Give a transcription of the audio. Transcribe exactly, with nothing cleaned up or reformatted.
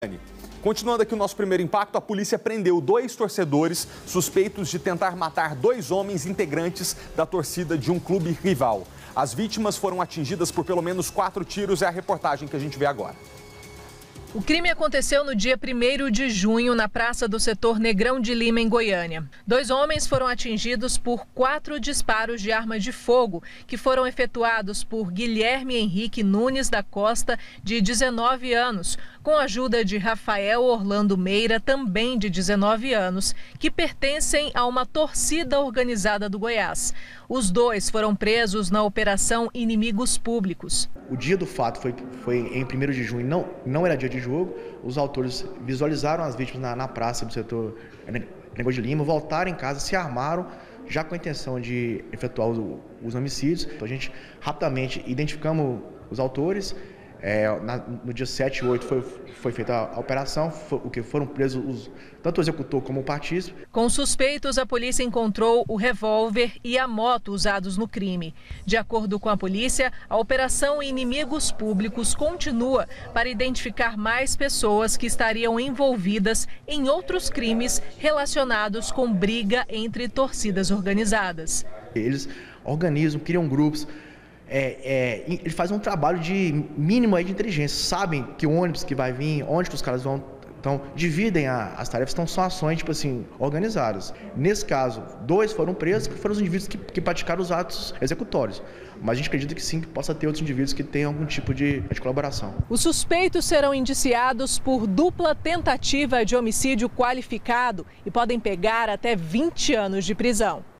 Continuando aqui o nosso primeiro impacto, a polícia prendeu dois torcedores suspeitos de tentar matar dois homens integrantes da torcida de um clube rival. As vítimas foram atingidas por pelo menos quatro tiros, é a reportagem que a gente vê agora. O crime aconteceu no dia primeiro de junho na Praça do Setor Negrão de Lima, em Goiânia. Dois homens foram atingidos por quatro disparos de arma de fogo, que foram efetuados por Guilherme Henrique Nunes da Costa, de dezenove anos, com a ajuda de Rafael Orlando Meira, também de dezenove anos, que pertencem a uma torcida organizada do Goiás. Os dois foram presos na Operação Inimigos Públicos. O dia do fato foi, foi em primeiro de junho, não, não era dia de jogo. Os autores visualizaram as vítimas na, na praça do setor Negrão de Lima, voltaram em casa, se armaram, já com a intenção de efetuar os, os homicídios. Então a gente rapidamente identificamos os autores. É, na, no dia sete e oito foi, foi feita a, a operação, foi, o que foram presos os, tanto o executor como o partícipe. Com suspeitos, a polícia encontrou o revólver e a moto usados no crime. De acordo com a polícia, a Operação Inimigos Públicos continua para identificar mais pessoas que estariam envolvidas em outros crimes relacionados com briga entre torcidas organizadas. Eles organizam, criam grupos. É, é, eles fazem um trabalho de mínimo aí de inteligência, sabem que o ônibus que vai vir, onde que os caras vão, então dividem a, as tarefas, então são ações tipo assim, organizadas. Nesse caso, dois foram presos, que foram os indivíduos que, que praticaram os atos executórios, mas a gente acredita que sim, que possa ter outros indivíduos que tenham algum tipo de, de colaboração. Os suspeitos serão indiciados por dupla tentativa de homicídio qualificado e podem pegar até vinte anos de prisão.